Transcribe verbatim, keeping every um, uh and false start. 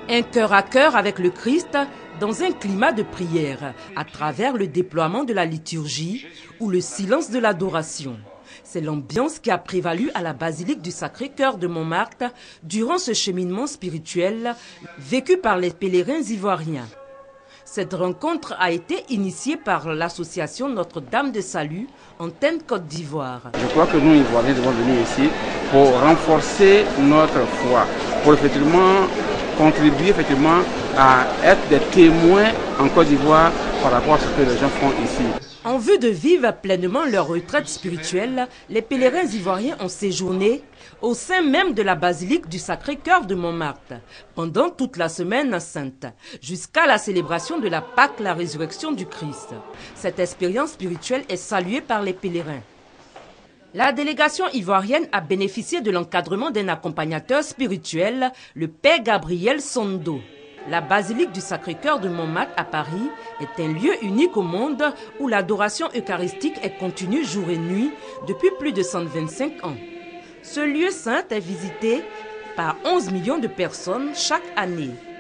Un cœur à cœur avec le Christ dans un climat de prière, à travers le déploiement de la liturgie ou le silence de l'adoration. C'est l'ambiance qui a prévalu à la basilique du Sacré-Cœur de Montmartre durant ce cheminement spirituel vécu par les pèlerins ivoiriens. Cette rencontre a été initiée par l'association Notre-Dame de Salut, Antenne Côte d'Ivoire. Je crois que nous, Ivoiriens, devons venir ici pour renforcer notre foi, pour effectivement contribuer effectivement à être des témoins en Côte d'Ivoire par rapport à ce que les gens font ici. En vue de vivre pleinement leur retraite spirituelle, les pèlerins ivoiriens ont séjourné au sein même de la basilique du Sacré-Cœur de Montmartre pendant toute la semaine sainte, jusqu'à la célébration de la Pâque, la résurrection du Christ. Cette expérience spirituelle est saluée par les pèlerins. La délégation ivoirienne a bénéficié de l'encadrement d'un accompagnateur spirituel, le Père Gabriel Sondo. La basilique du Sacré-Cœur de Montmartre à Paris est un lieu unique au monde où l'adoration eucharistique est continue jour et nuit depuis plus de cent vingt-cinq ans. Ce lieu saint est visité par onze millions de personnes chaque année.